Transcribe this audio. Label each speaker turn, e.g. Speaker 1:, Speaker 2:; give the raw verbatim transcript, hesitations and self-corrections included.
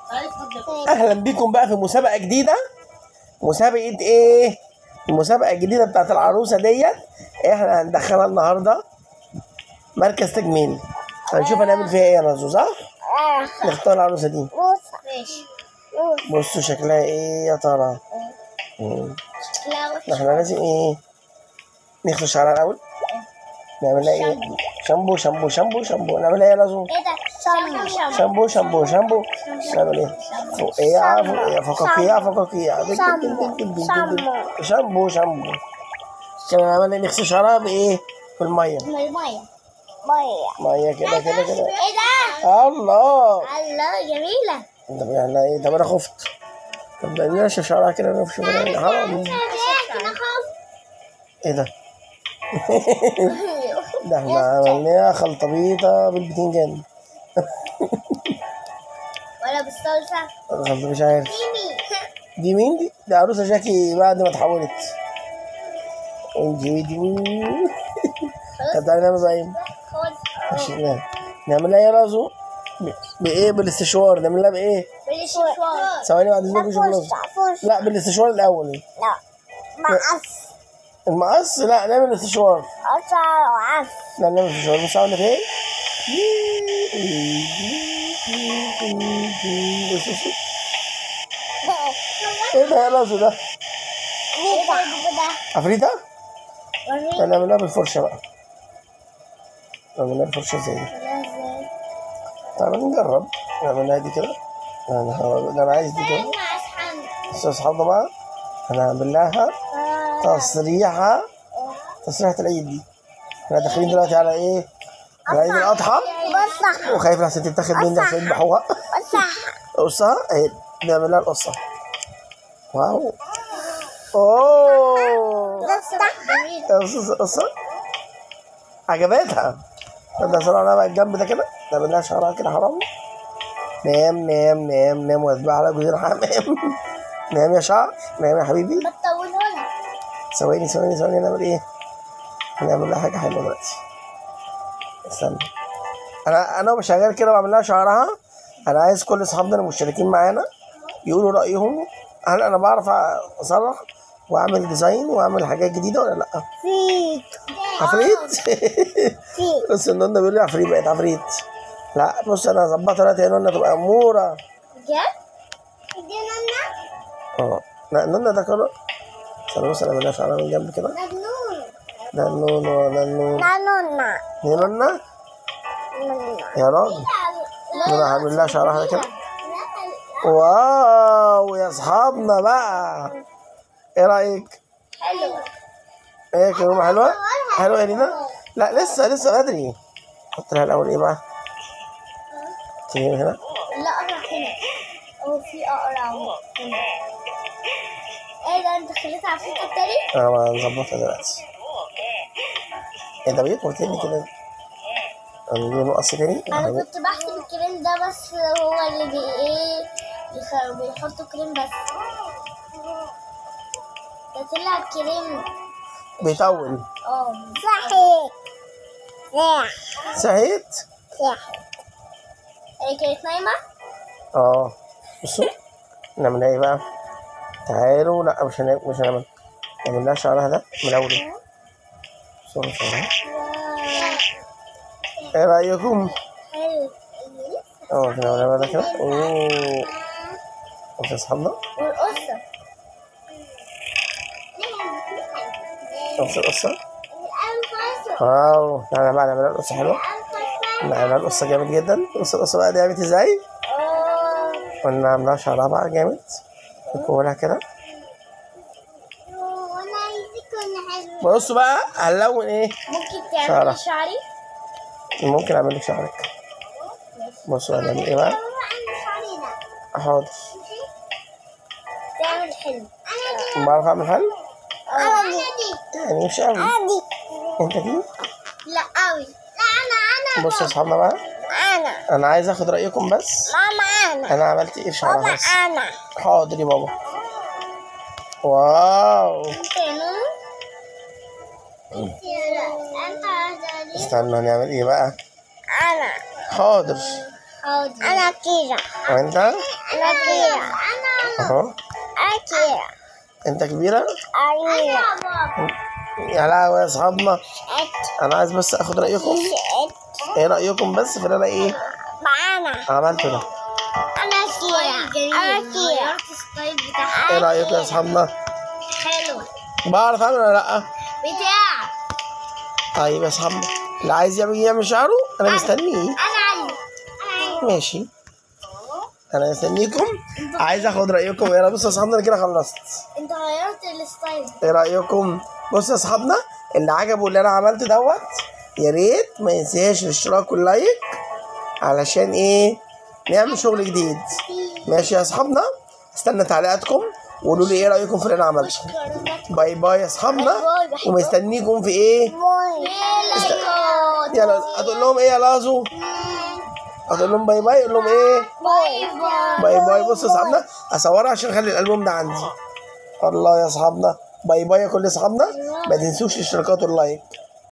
Speaker 1: اهلا بيكم بقى في مسابقه جديده. مسابقه ايه؟ المسابقه الجديده بتاعت العروسه ديت احنا هندخلها النهارده مركز تجميل. هنشوف هنعمل فيها ايه يا نازو، صح؟ اه. نختار العروسه دي.
Speaker 2: ماشي.
Speaker 1: بصوا شكلها ايه يا ترى؟ احنا لازم ايه؟ نغسل شعرها الاول. نعمل لها ايه؟ شامبو شامبو شامبو شامبو. نعمل لها ايه يا نازو؟
Speaker 2: ايه ده؟ شامبو
Speaker 1: شامبو شامبو شامبو. نعمل ايه؟ فوقيها فوقيها فقاقيع فقاقيع. شامبو شامبو. كده نعمل ايه؟ نغسل شعرها بايه؟ بالميه.
Speaker 2: بالميه. ميه.
Speaker 1: ميه كده كده كده.
Speaker 2: ايه ده؟
Speaker 1: الله
Speaker 2: الله جميله.
Speaker 1: طب يعني ايه؟ طب انا خفت. طب ننشف شعرها كده نشوف حرام. ايه ده؟ ده احنا عملناها خلطة بيضة بالبتنجان.
Speaker 2: ولا بالصلصة؟
Speaker 1: خلطة مش عارف. دي مين دي؟ دي عروسة جاكي بعد ما اتحولت. دي دي مين؟ طب تعالى نعمل بقى ايه؟ نعمل لها ايه يا رازو؟ بايه؟ بالاستشوار. نعمل لها بايه؟
Speaker 2: بالاستشوار.
Speaker 1: ثواني بعد اذنكم شوف رازو. لا بالاستشوار الاول.
Speaker 2: لا مقص.
Speaker 1: المقص؟ لا نعمل الاستشوار.
Speaker 2: مقص.
Speaker 1: لا نعمل الاستشوار. مش عامله فين؟ ايه ده يا رازو ده؟ عفريتة؟ لا نعملها بالفرشة بقى. نعملها بالفرشة ازاي دي؟ تعالى نجرب. نعملها دي كده. انا انا عايز دي كده. بس اصحابنا بقى هنعمل لها تصريحة تصريحة العيد دي. احنا داخلين دلوقتي على ايه؟ على عيد الأضحى. وخايف لحسن تتاخد مني عشان يذبحوها. قصها اهي. نعمل لها القصة. واو. اوه. قصة قصة عجبتها. ده شعرها بقى الجنب ده كده. نعمل لها شعرها كده حرام. نام نام نام نام واتبع على جوز الحمام. نام يا شعر. نام يا حبيبي.
Speaker 2: ما تطولهولها.
Speaker 1: ثواني ثواني ثواني. نعمل ايه؟ هنعمل لها حاجة حلوة دلوقتي. استنى. انا انا بشغال كده بعمل لها شعرها. انا عايز كل اصحابنا المشتركين معانا يقولوا رأيهم. هل انا بعرف اصرح واعمل ديزاين واعمل حاجات جديدة ولا لا؟
Speaker 2: في
Speaker 1: عفريت؟
Speaker 2: في
Speaker 1: بص النونة بيقول لي عفريت بقت عفريت. لا بص انا هظبطها دلوقتي يا نونة تبقى امورة.
Speaker 2: بجد؟ دي نونا؟
Speaker 1: اه لا النونة ده كله. استنى بص انا بعمل لها شعرها من جنب كده.
Speaker 2: ده النون.
Speaker 1: ده النون ولا النون؟
Speaker 2: ده نونا.
Speaker 1: دي نونة؟ يا راجل. نونة هعمل لها شعرها كده. واو يا اصحابنا بقى. ايه رايك؟
Speaker 2: حلوة.
Speaker 1: ايه كلمة حلوة؟ حلوة يا لينا؟ لا لسه لسه بدري. حط لها الاول ايه بقى؟ كلمة هنا.
Speaker 2: لا اقرع هنا. اهو في اقرع اهو هنا. ايه ده انت خليتها عفريتة التاني؟
Speaker 1: اه نظبطها دلوقتي. ايه ده بيه؟ قلت لي كده. نجيب مقص تاني.
Speaker 2: انا كنت بحسب الكريم ده بس هو اللي بي ايه بيحطوا كريم بس. ده طلع كريم
Speaker 1: بيطول.
Speaker 2: اه صحيت.
Speaker 1: صحيت؟
Speaker 2: صحيت. هي كانت نايمة؟
Speaker 1: اه بصوا نعمل ايه بقى؟ تعالوا. لا مش هنعمل مش هنعمل نعمل لها شعرها ده من الاول. صورة شعرها. ايه رأيكم؟
Speaker 2: حلو.
Speaker 1: اه نعملها ده كده. اوه بص يا اصحابنا.
Speaker 2: والقصة.
Speaker 1: بص القصة. واو. تعالى بقى نعملها القصة حلوة. نعملها القصة جامد جدا. بص القصة بقى دي عملت ازاي؟ قلنا عاملها شعرها بقى جامد. نكونها كده. بصوا بقى هنلون ايه؟
Speaker 2: ممكن تعملي شعري؟
Speaker 1: ممكن اعمل لك شعرك. بصوا هنعمل ايه بقى؟ حاضر.
Speaker 2: تعمل حلو.
Speaker 1: بعرف اعمل حلو؟
Speaker 2: انا دي.
Speaker 1: يعني مش قوي.
Speaker 2: انا دي.
Speaker 1: انت دي؟
Speaker 2: لا قوي. لا انا انا.
Speaker 1: بصوا يا اصحابنا بقى.
Speaker 2: انا.
Speaker 1: انا عايز اخد رايكم بس.
Speaker 2: ماما انا.
Speaker 1: انا عملت ايه في شعرها بس؟
Speaker 2: انا.
Speaker 1: حاضر يا بابا. واو.
Speaker 2: انت يا نونو؟
Speaker 1: استنى هنعمل ايه بقى؟
Speaker 2: انا.
Speaker 1: حاضر.
Speaker 2: حاضر. انا كده.
Speaker 1: وانت؟
Speaker 2: انا
Speaker 1: اهو.
Speaker 2: أكيد.
Speaker 1: انت كبيرة؟
Speaker 2: أيوة.
Speaker 1: يا لهوي يا اصحابنا، انا عايز بس اخد رايكم. ايه رايكم بس في اللي انا ايه
Speaker 2: معانا.
Speaker 1: عملته ده؟
Speaker 2: أنا كيرا. أنا كيرا. غيرت الستايل بتاعها.
Speaker 1: ايه رايكم يا اصحابنا؟
Speaker 2: حلو.
Speaker 1: بعرف اعمل ولا لا؟
Speaker 2: بتاع.
Speaker 1: طيب يا اصحابنا، اللي عايز يعمل يعمل شعره انا مستنيه.
Speaker 2: أنا عايز. أنا عايز.
Speaker 1: ماشي، انا مستنيكم. عايز اخد رايكم. ايه بصوا يا اصحابنا، انا كده خلصت.
Speaker 2: أنت غيرت الستايل.
Speaker 1: ايه رايكم؟ بصوا يا اصحابنا، اللي عجبه اللي انا عملته دوت يا ريت ما ينساش الاشتراك واللايك، علشان ايه نعمل شغل جديد. ماشي يا اصحابنا، استنى تعليقاتكم وقولوا لي ايه رايكم في اللي انا عملته. باي باي يا اصحابنا، ومستنيكم في ايه. است... يلا هتقول لهم ايه يا لازو؟ هتقول لهم باي باي. قول لهم ايه؟
Speaker 2: باي باي.
Speaker 1: باي باي. بصوا يا اصحابنا، اصورها عشان اخلي الالبوم ده عندي. الله يا اصحابنا، باي باي يا كل اصحابنا، ما تنسوش الاشتراكات واللايك.